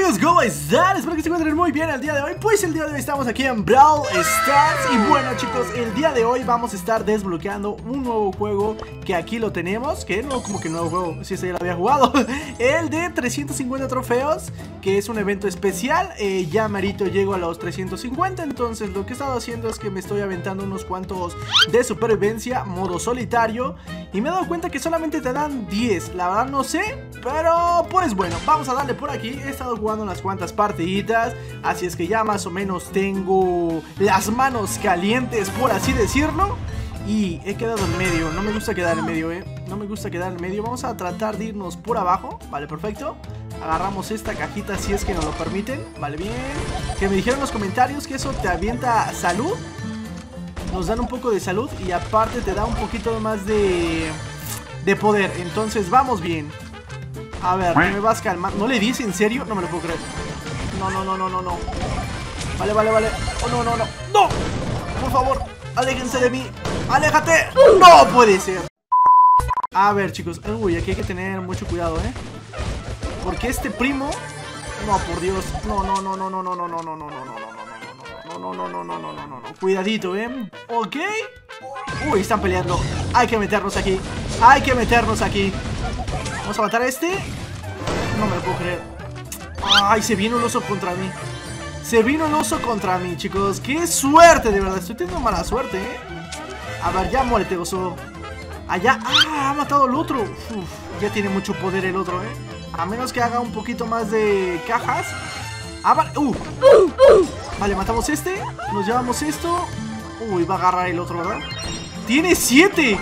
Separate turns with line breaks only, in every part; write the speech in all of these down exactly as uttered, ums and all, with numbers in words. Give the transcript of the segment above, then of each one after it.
amigos, ¿cómo están? Espero que se encuentren muy bien el día de hoy. Pues el día de hoy estamos aquí en Brawl Stars. Y bueno chicos, el día de hoy vamos a estar desbloqueando un nuevo juego, que aquí lo tenemos. Que no, como que nuevo juego, si ese ya lo había jugado. El de trescientos cincuenta trofeos, que es un evento especial. eh, Ya merito llego a los trescientos cincuenta. Entonces lo que he estado haciendo es que me estoy aventando unos cuantos de supervivencia, modo solitario. Y me he dado cuenta que solamente te dan diez. La verdad no sé, pero pues bueno, vamos a darle por aquí. He estado jugando unas cuantas partiditas, así es que ya más o menos tengo las manos calientes, por así decirlo. Y he quedado en medio, no me gusta quedar en medio, eh No me gusta quedar en medio, vamos a tratar de irnos por abajo. Vale, perfecto. Agarramos esta cajita si es que nos lo permiten. Vale, bien. Que me dijeron en los comentarios que eso te avienta salud. Nos dan un poco de salud y aparte te da un poquito más de, de poder. Entonces vamos bien. A ver, no me vas calmando. ¿No le dice en serio? No me lo puedo creer. No, no, no, no, no, no. Vale, vale, vale. Oh, no, no, no. ¡No! Por favor, aléjense de mí. ¡Aléjate! ¡No puede ser! A ver, chicos. Uy, aquí hay que tener mucho cuidado, ¿eh? Porque este primo... No, por Dios. No, no, no, no, no, no, no, no, no, no, no, no. No, no, no, no, no, no, no, no. Cuidadito, ¿eh? Ok. Uy, están peleando. Hay que meternos aquí. Hay que meternos aquí. Vamos a matar a este. No me lo puedo creer. Ay, se vino el oso contra mí. Se vino el oso contra mí, chicos. Qué suerte, de verdad. Estoy teniendo mala suerte, ¿eh? A ver, ya muérete, oso. Allá. Ah, ha matado al otro. Uf, ya tiene mucho poder el otro, ¿eh? A menos que haga un poquito más de cajas. Ah, vale. Uh. Vale, matamos este. Nos llevamos esto. Uy, va a agarrar el otro, ¿verdad? ¡Tiene siete!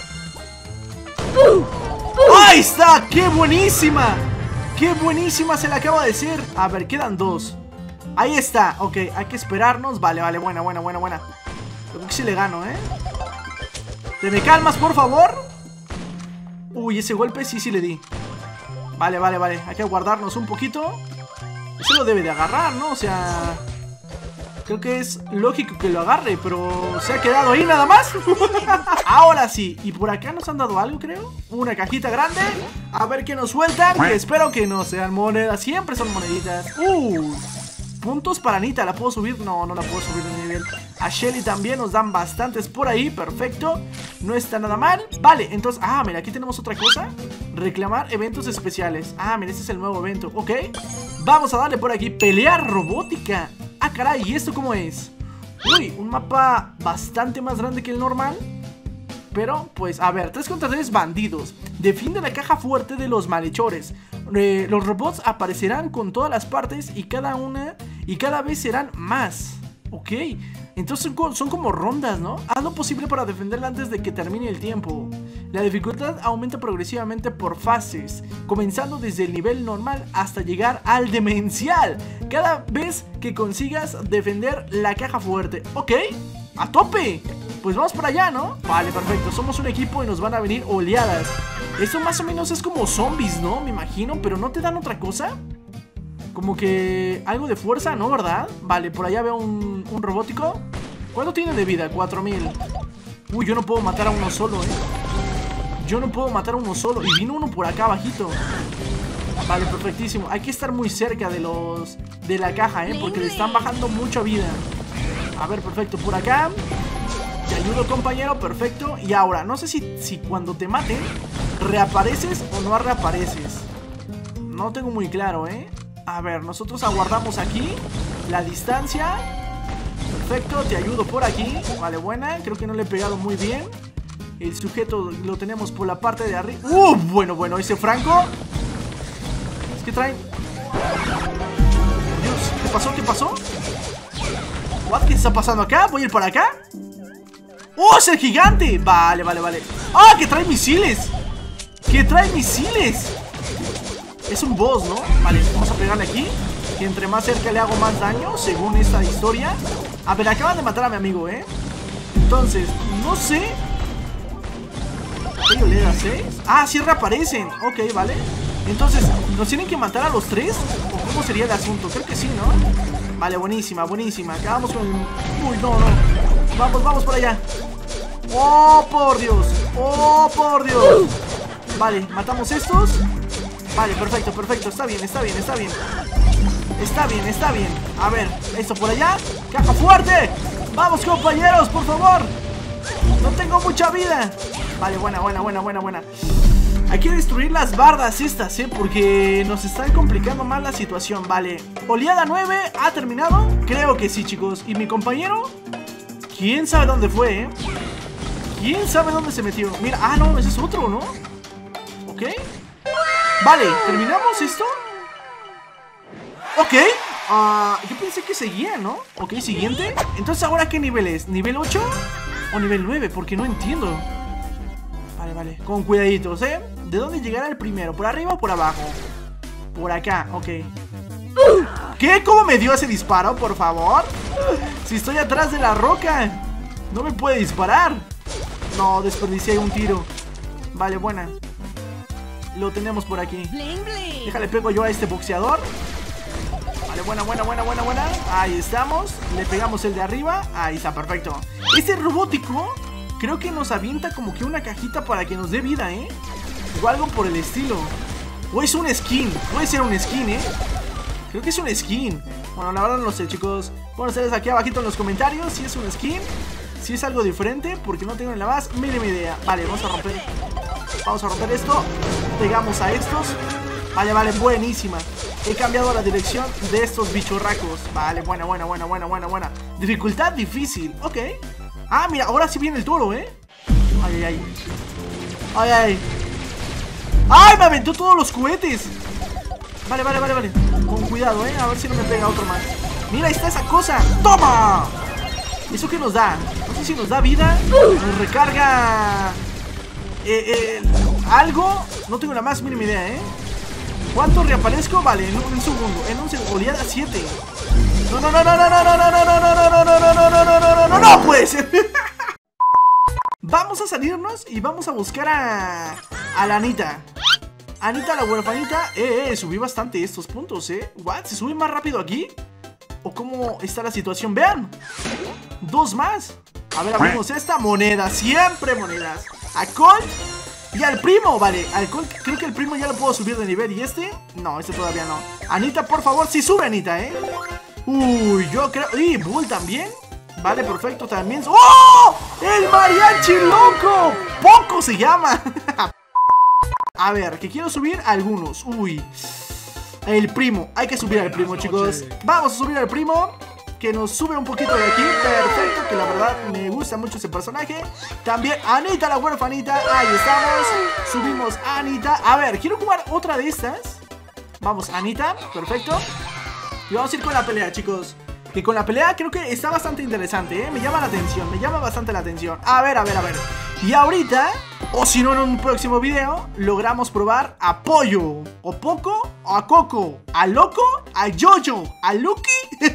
¡Ahí está! ¡Qué buenísima! ¡Qué buenísima se le acaba de hacer! A ver, quedan dos. Ahí está. Ok, hay que esperarnos. Vale, vale, buena, buena, buena, buena. Creo que sí le gano, ¿eh? ¿Te me calmas, por favor? Uy, ese golpe sí, sí le di. Vale, vale, vale. Hay que guardarnos un poquito. Eso lo debe de agarrar, ¿no? O sea... Creo que es lógico que lo agarre, pero se ha quedado ahí nada más. Ahora sí. Y por acá nos han dado algo, creo. Una cajita grande. A ver qué nos sueltan. Que espero que no sean monedas. Siempre son moneditas. Uh, puntos para Anita. ¿La puedo subir? No, no la puedo subir de nivel. A Shelly también nos dan bastantes por ahí. Perfecto. No está nada mal. Vale, entonces... Ah, mira, aquí tenemos otra cosa. Reclamar eventos especiales. Ah, mira, este es el nuevo evento. Ok. Vamos a darle por aquí. Pelear robótica. Ah, caray, ¿y esto cómo es? Uy, un mapa bastante más grande que el normal. Pero, pues, a ver, tres contra tres bandidos. Defiende la caja fuerte de los malhechores. eh, Los robots aparecerán con todas las partes y cada una y cada vez serán más. Ok, entonces son, son como rondas, ¿no? Haz lo posible para defenderla antes de que termine el tiempo. La dificultad aumenta progresivamente por fases, comenzando desde el nivel normal hasta llegar al demencial, cada vez que consigas defender la caja fuerte. Ok, a tope. Pues vamos para allá, ¿no? Vale, perfecto, somos un equipo y nos van a venir oleadas. Eso más o menos es como zombies, ¿no? Me imagino, pero ¿no te dan otra cosa? Como que algo de fuerza, ¿no? ¿Verdad? Vale, por allá veo un, un robótico. ¿Cuánto tiene de vida? cuatro mil. Uy, yo no puedo matar a uno solo, ¿eh? Yo no puedo matar a uno solo. Y vino uno por acá abajito. Vale, perfectísimo. Hay que estar muy cerca de los... de la caja, ¿eh? Porque le están bajando mucha vida. A ver, perfecto. Por acá. Te ayudo, compañero. Perfecto. Y ahora, no sé si, si cuando te maten reapareces o no reapareces. No tengo muy claro, ¿eh? A ver, nosotros aguardamos aquí la distancia. Perfecto, te ayudo por aquí. Vale, buena, creo que no le he pegado muy bien. El sujeto lo tenemos por la parte de arriba. ¡Uh! Bueno, bueno, ese Franco. Es que traen... Dios, ¿qué pasó? ¿Qué pasó? ¿What? ¿Qué está pasando acá? ¿Voy a ir para acá? ¡Oh, es el gigante! Vale, vale, vale. ¡Ah, que trae misiles! ¡Que trae misiles! Es un boss, ¿no? Vale, vamos a pegarle aquí. Que entre más cerca le hago más daño, según esta historia. A ver, acaban de matar a mi amigo, ¿eh? Entonces, no sé. ¿Qué oleadas, eh? Ah, sí reaparecen. Ok, vale. Entonces, ¿nos tienen que matar a los tres? ¿O cómo sería el asunto? Creo que sí, ¿no? Vale, buenísima, buenísima. Acabamos con... Uy, no, no. Vamos, vamos por allá. ¡Oh, por Dios! ¡Oh, por Dios! Vale, matamos estos. Vale, perfecto, perfecto, está bien, está bien, está bien. Está bien, está bien. A ver, esto por allá. Caja fuerte. Vamos, compañeros, por favor. No tengo mucha vida. Vale, buena, buena, buena, buena, buena. Hay que destruir las bardas estas, ¿eh? Porque nos están complicando más la situación. Vale, oleada nueve ha terminado. Creo que sí, chicos. ¿Y mi compañero? ¿Quién sabe dónde fue, eh? ¿Quién sabe dónde se metió? Mira, ah, no, ese es otro, ¿no? Ok. Vale, ¿terminamos esto? Ok. Uh, yo pensé que seguía, ¿no? Ok, siguiente. Entonces, ¿ahora qué nivel es? ¿Nivel ocho o nivel nueve? Porque no entiendo. Vale, vale. Con cuidaditos, ¿eh? ¿De dónde llegará el primero? ¿Por arriba o por abajo? Por acá, ok. ¿Qué? ¿Cómo me dio ese disparo, por favor? Si estoy atrás de la roca, no me puede disparar. No, desperdicié un tiro. Vale, buena. Lo tenemos por aquí. Déjale, pego yo a este boxeador. Vale, buena, buena, buena, buena, buena. Ahí estamos. Le pegamos el de arriba. Ahí está, perfecto. Este robótico creo que nos avienta como que una cajita para que nos dé vida, ¿eh? O algo por el estilo. O es un skin. Puede ser un skin, ¿eh? Creo que es un skin. Bueno, la verdad no lo sé, chicos. Bueno, ustedes aquí abajito en los comentarios si es un skin, si es algo diferente, porque no tengo ni la más mínima idea. Vale, vamos a romper. Vamos a romper esto. Pegamos a estos. Vale, vale, buenísima. He cambiado la dirección de estos bichorracos. Vale, buena, buena, buena, buena, buena, buena. Dificultad difícil, ok. Ah, mira, ahora sí viene el toro, ¿eh? Ay, ay, ay. Ay, ay. ¡Ay, me aventó todos los cohetes! Vale, vale, vale, vale. Con cuidado, ¿eh? A ver si no me pega otro más. Mira, ahí está esa cosa. ¡Toma! ¿Eso qué nos da? No sé si nos da vida. Nos recarga... Eh, eh, algo. No tengo la más mínima idea, ¿eh? ¿Cuánto reaparezco? Vale, en un, un segundo. En un segundo. Oleada siete. No, no, no, no, no, no, no, no, no, no, no, no, no, no, no, no, no, no, no, no puede ser. Vamos a salirnos y vamos a buscar a... a la Anita. Anita, la huerfanita. Eh, eh, subí bastante estos puntos, eh. ¿What? ¿Se sube más rápido aquí? ¿O cómo está la situación? Vean. Dos más. A ver, abrimos esta moneda. Siempre monedas. A Colt y al primo. Vale, al Colt creo que el primo ya lo puedo subir de nivel. ¿Y este? No, este todavía no. Anita, por favor, sí sube, Anita, eh. Uy, yo creo... Y Bull también. Vale, perfecto, también. ¡Oh! ¡El mariachi loco! ¡Poco se llama! A ver, que quiero subir algunos. Uy, el primo, hay que subir al primo, chicos. Vamos a subir al primo, que nos sube un poquito de aquí. Perfecto, que la verdad me gusta mucho ese personaje. También Anita, la huerfanita. Ahí estamos, subimos a Anita. A ver, quiero jugar otra de estas. Vamos, Anita, perfecto. Y vamos a ir con la pelea, chicos. Que con la pelea creo que está bastante interesante, ¿eh? Me llama la atención, me llama bastante la atención. A ver, a ver, a ver. Y ahorita, o si no en un próximo video, logramos probar a Pollo, o Poco, o a Coco, a Loco, a Yoyo, a Lucky.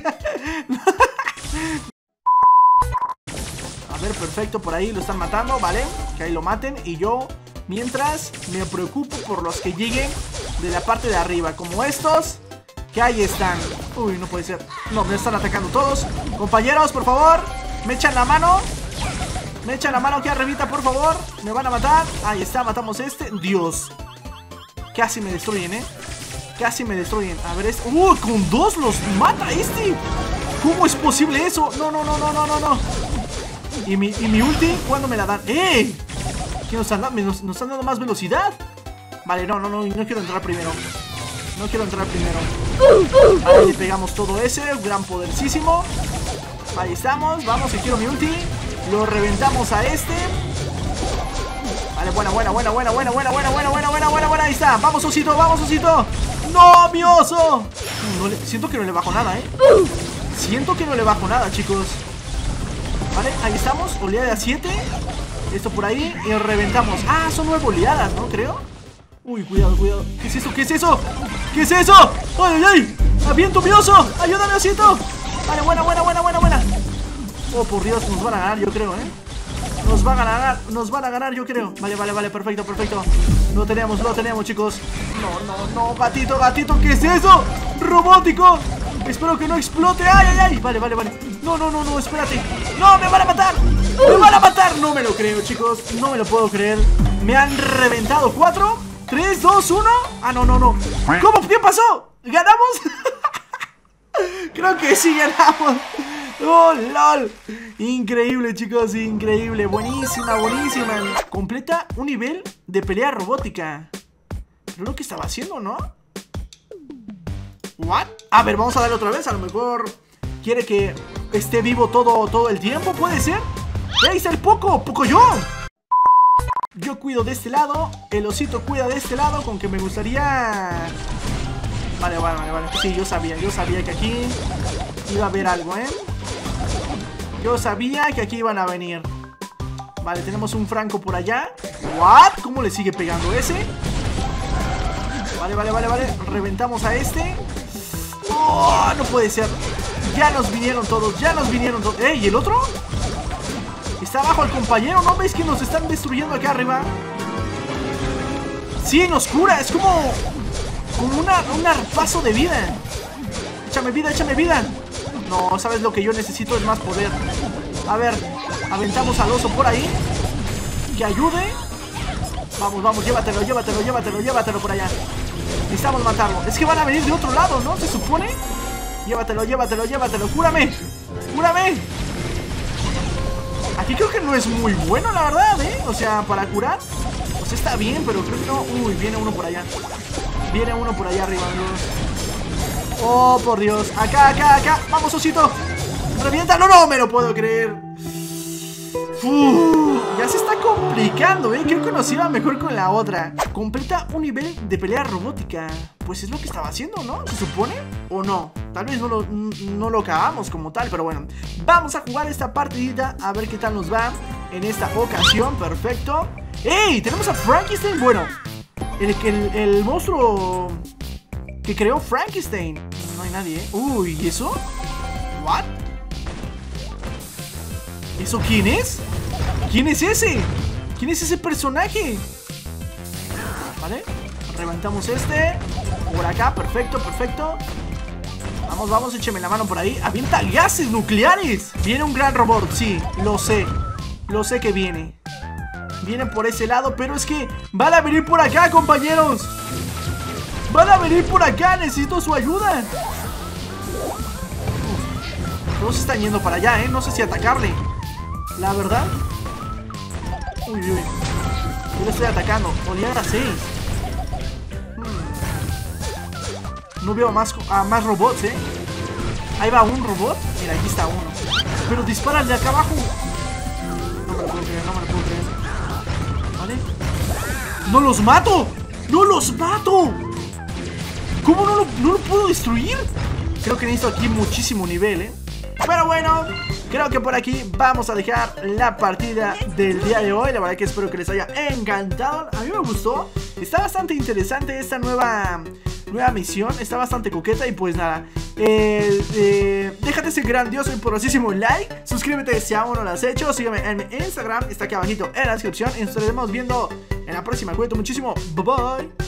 A ver, perfecto, por ahí lo están matando, ¿vale? Que ahí lo maten y yo, mientras, me preocupo por los que lleguen de la parte de arriba, como estos, que ahí están. Uy, no puede ser. No, me están atacando todos. Compañeros, por favor, me echan la mano. Me echan la mano aquí arribita, por favor. Me van a matar. Ahí está, matamos este. Dios. Casi me destruyen, eh. Casi me destruyen. A ver, este. ¡Uh! Con dos los mata este. ¿Cómo es posible eso? No, no, no, no, no, no, no. Y mi, y mi ulti, ¿cuándo me la dan? ¡Eh! ¿Qué nos han dado? Nos, nos han dado más velocidad. Vale, no, no, no, no quiero entrar primero. No quiero entrar primero. Vale, le pegamos todo ese. Gran podercísimo. Ahí estamos. Vamos, que quiero mi ulti. Lo reventamos a este. Vale, buena, buena, buena, buena, buena, buena, buena, buena, buena, buena, buena, buena. Ahí está. Vamos, osito, vamos, osito. ¡No, mi oso! No le, siento que no le bajo nada, eh. Siento que no le bajo nada, chicos. Vale, ahí estamos. Oleada siete. Esto por ahí. Y reventamos. Ah, son nueve oleadas, ¿no? Creo. Uy, cuidado, cuidado. ¿Qué es eso? ¿Qué es eso? ¿Qué es eso? ¡Ay, ay, ay! ¡Aviento mi oso! ¡Ayúdame, osito! Vale, buena, buena, buena, buena, buena. Oh, por Dios, nos van a ganar, yo creo, ¿eh? Nos van a ganar, nos van a ganar, yo creo. Vale, vale, vale, perfecto, perfecto. Lo tenemos, lo tenemos, chicos. No, no, no, gatito, gatito, ¿qué es eso? ¡Robótico! Espero que no explote. ¡Ay, ay, ay! Vale, vale, vale. No, no, no, no, espérate. ¡No, me van a matar! ¡Me van a matar! No me lo creo, chicos. No me lo puedo creer. Me han reventado. ¿Cuatro? ¿tres, dos, uno? Ah, no, no, no. ¿Cómo? ¿Qué pasó? ¿Ganamos? Creo que sí ganamos. ¡Oh, lol! Increíble, chicos, increíble. Buenísima, buenísima. Completa un nivel de pelea robótica. Pero lo que estaba haciendo, ¿no? ¿What? A ver, vamos a darle otra vez. A lo mejor quiere que esté vivo todo, todo el tiempo. ¿Puede ser? ¡Ahí está el Poco! ¡Poco yo! Yo cuido de este lado. El osito cuida de este lado. Con que me gustaría... Vale, vale, vale, vale. Sí, yo sabía, yo sabía que aquí iba a haber algo, ¿eh? Yo sabía que aquí iban a venir. Vale, tenemos un Franco por allá. ¿What? ¿Cómo le sigue pegando ese? Vale, vale, vale, vale. Reventamos a este. ¡Oh! No puede ser. Ya nos vinieron todos, ya nos vinieron todos. ¿Eh? ¿Y el otro? Está abajo el compañero. ¿No veis que nos están destruyendo acá arriba? Sí, nos cura. Es como... Como una, un arpazo de vida. Échame vida, échame vida. No, sabes lo que yo necesito es más poder. A ver, aventamos al oso por ahí. Que ayude. Vamos, vamos, llévatelo, llévatelo, llévatelo, llévatelo por allá. Necesitamos matarlo. Es que van a venir de otro lado, ¿no? ¿Se supone? Llévatelo, llévatelo, llévatelo. ¡Cúrame! ¡Cúrame! Aquí creo que no es muy bueno, la verdad, ¿eh? O sea, para curar pues está bien, pero creo que no. Uy, viene uno por allá. Viene uno por allá arriba, amigos. Oh, por Dios. Acá, acá, acá. Vamos, osito. Revienta. No, no, me lo puedo creer. Uf, ya se está complicando, ¿eh? Creo que nos iba mejor con la otra. Completa un nivel de pelea robótica. Pues es lo que estaba haciendo, ¿no? ¿Se supone? ¿O no? Tal vez no lo, no lo acabamos como tal, pero bueno. Vamos a jugar esta partidita a ver qué tal nos va en esta ocasión. Perfecto. ¡Ey! Tenemos a Frankenstein. Bueno, el, el, el monstruo que creó Frankenstein. No hay nadie, ¿eh? Uy, ¿y eso? ¿What? ¿Eso quién es? ¿Quién es ese? ¿Quién es ese personaje? Vale, levantamos este. Por acá, perfecto, perfecto. Vamos, vamos, écheme la mano por ahí. Avienta gases nucleares. Viene un gran robot, sí, lo sé. Lo sé que viene. Viene por ese lado, pero es que van a venir por acá, compañeros. Van a venir por acá, necesito su ayuda. Uf, todos están yendo para allá, ¿eh? No sé si atacarle. La verdad. Uy, uy. Yo lo estoy atacando. Oleada seis. Hmm. No veo a más, a más robots, ¿eh? Ahí va un robot. Mira, aquí está uno. Pero dispara el de acá abajo. No me lo puedo creer, no me lo puedo creer. ¿Vale? ¡No los mato! ¡No los mato! ¿Cómo no lo, no lo puedo destruir? Creo que necesito aquí muchísimo nivel, ¿eh? Pero bueno, creo que por aquí vamos a dejar la partida del día de hoy. La verdad que espero que les haya encantado. A mí me gustó. Está bastante interesante esta nueva, nueva misión. Está bastante coqueta y pues nada. Eh, eh, déjate ese grandioso y poderosísimo like. Suscríbete si aún no lo has hecho. Sígueme en mi Instagram. Está aquí abajito en la descripción. Y nos estaremos viendo en la próxima. Cuídate muchísimo. Bye bye.